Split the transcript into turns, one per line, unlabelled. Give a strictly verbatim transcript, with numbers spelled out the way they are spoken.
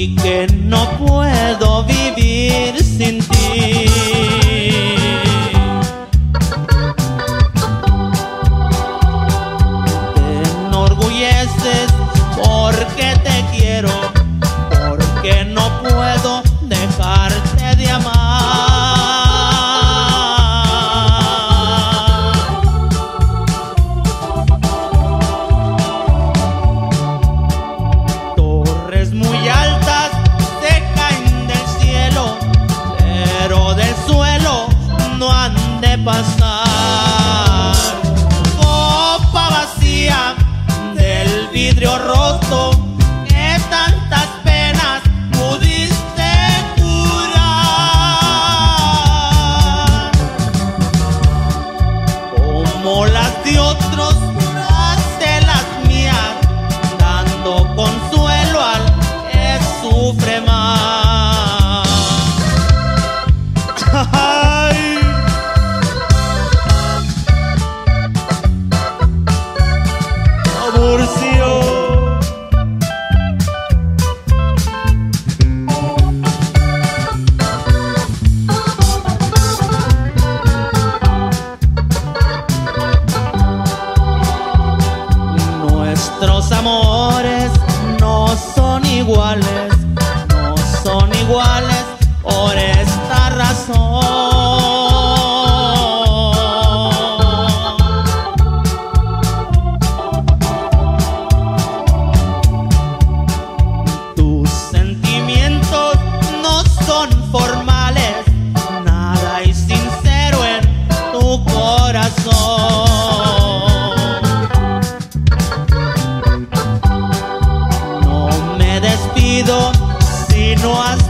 y que no puedo vivir sin ti. Te enorgulleces porque te quiero, porque no puedo dejarte de amar. Torres muy altas se caen del cielo, pero del suelo no han de pasar. Copa vacía del vidrio roto que tantas penas pudiste curar. Como las de otros, curaste las mías, dando consuelo al que sufre más. Ay. Aborcio. Nuestros amores no son iguales, no son iguales por esta razón. Tus sentimientos no son formales, nada hay sincero en tu corazón. Si no has